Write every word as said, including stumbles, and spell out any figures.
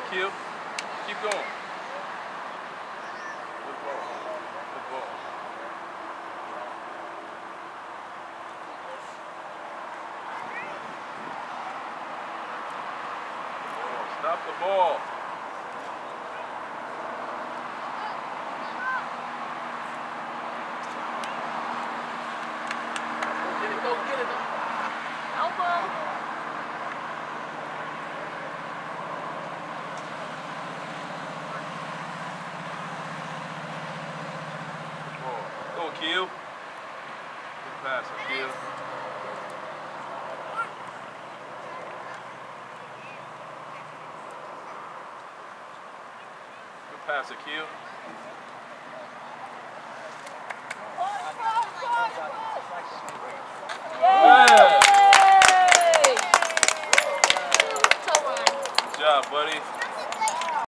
Q. Keep going. Good ball. Good ball. Stop the ball. Go get it, go get it. Elbow. Good ball. Go, Q. Good pass, Q. Good pass, Q.